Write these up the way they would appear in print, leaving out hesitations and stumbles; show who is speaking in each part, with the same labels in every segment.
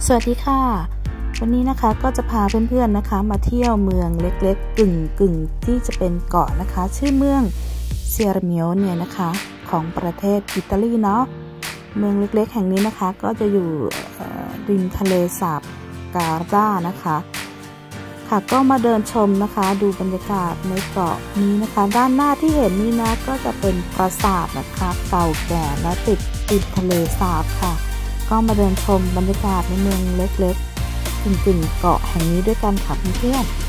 Speaker 1: สวัสดีค่ะวันนี้นะคะก็จะพาเพื่อนๆนะคะมาเที่ยวเมืองเล็กๆกึ่งที่จะเป็นเกาะนะคะชื่อเมืองเซียร์เมียวเนี่ยนะคะของประเทศอิตาลีเนาะเมืองเล็กๆแห่งนี้นะคะก็จะอยู่ริมทะเลสาบการ่านะคะค่ะก็มาเดินชมนะคะดูบรรยากาศในเกาะนี้นะคะด้านหน้าที่เห็นนี้นะก็จะเป็นปราสาทนะคะเก่าแก่และติดทะเลสาบค่ะก็มาเดินชมบรรยากาศในเมืองเล็กๆกึ่งเกาะแห่งนี้ด้วยกันค่ะเพื่อนๆ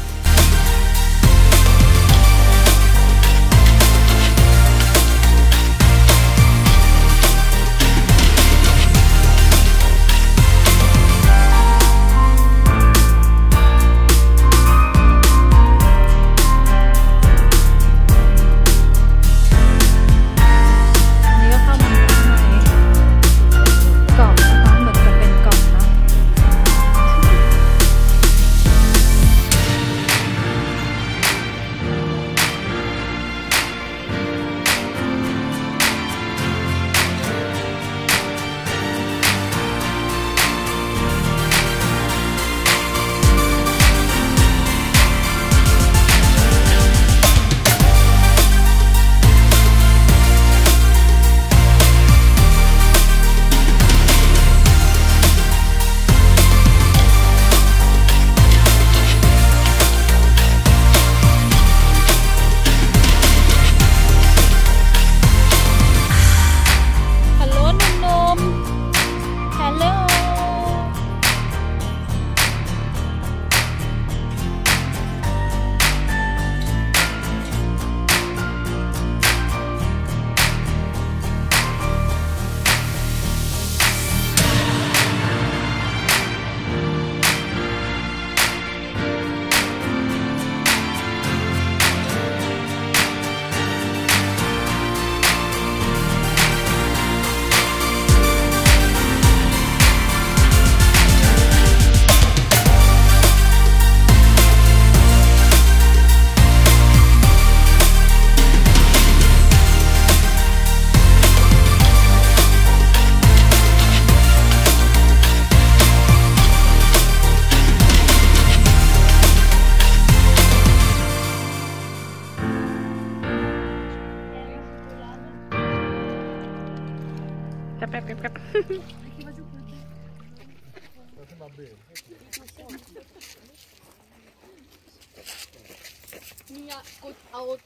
Speaker 2: Mia good out.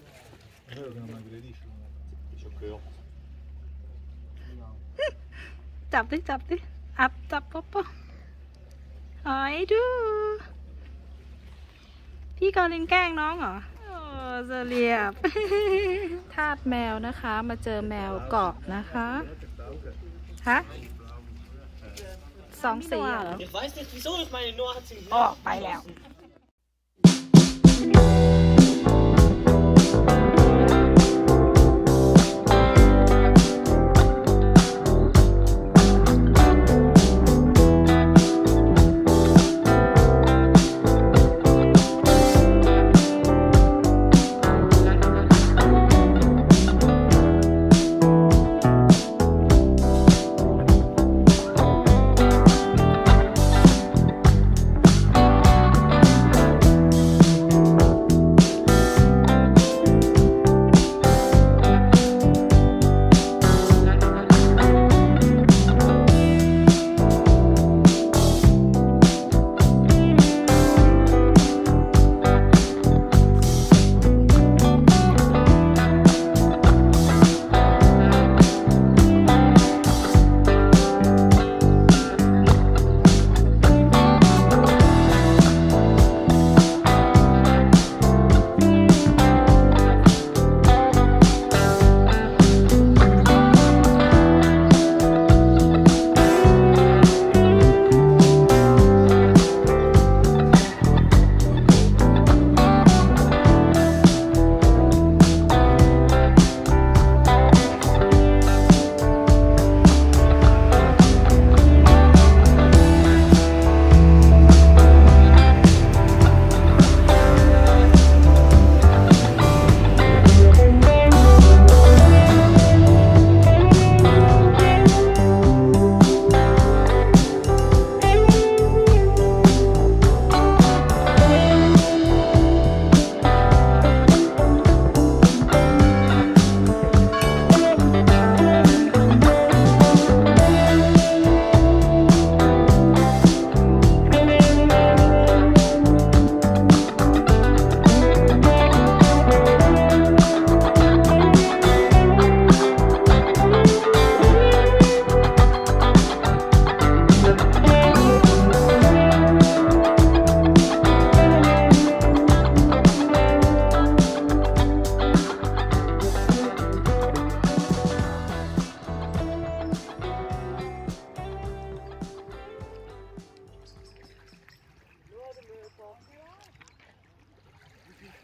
Speaker 1: จับดิอัพจับป๊อปหอยดูพี่กอลินแกล้งน้องเหรอโอ้เซเรียบทาสแมวนะคะมาเจอแมวเกาะนะคะฮะ2 สีเหรอ
Speaker 2: Ich weiß nicht wieso, ich meine Noah hat sie
Speaker 1: ออกไปแล้ว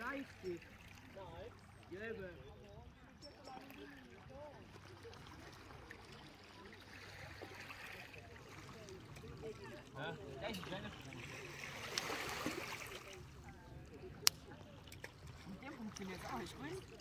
Speaker 3: Bleistift.
Speaker 2: Nein.
Speaker 3: Ja, eben.
Speaker 4: Ja, deze is weinig.
Speaker 3: Und der funktioniert auch, ist gut.